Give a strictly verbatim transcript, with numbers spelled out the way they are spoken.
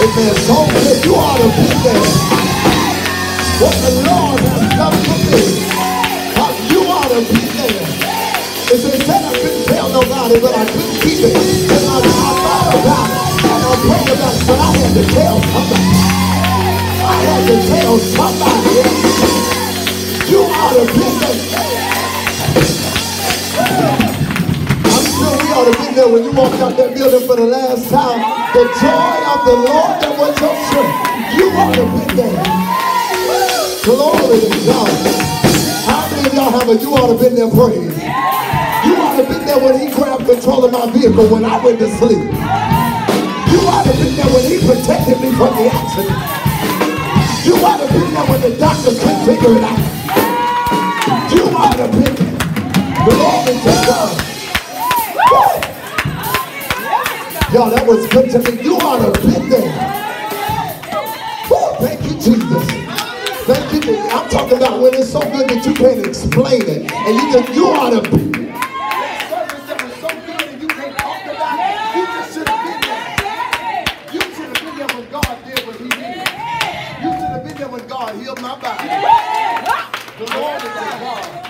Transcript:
Amen. So that you ought to be there. What the Lord has done for me. You ought to be there. If they said I couldn't tell nobody, but I couldn't keep it. And I, I thought about it. And I prayed about it. But I had to tell somebody. I had to tell somebody. You ought to be there. I'm sure we ought to be there when you walked out that building for the last time. The joy of the Lord that was your strength. You ought to be there. Glory to God. How many of y'all have a you ought to been there praise? You ought to been there when he grabbed control of my vehicle when I went to sleep. You ought to been there when he protected me from the accident. You ought to been there when the doctors couldn't figure it out. You ought to been there. Glory to God. Y'all, that was good to me. You ought to been there. Woo, thank you, Jesus. Thank you. I'm talking about when it's so good that you can't explain it. And you just, you ought to be. That service that was so good and you can't talk about it. You just should have been there. You should have been there when God did what he did. You should have been there when God healed my body. The Lord is God.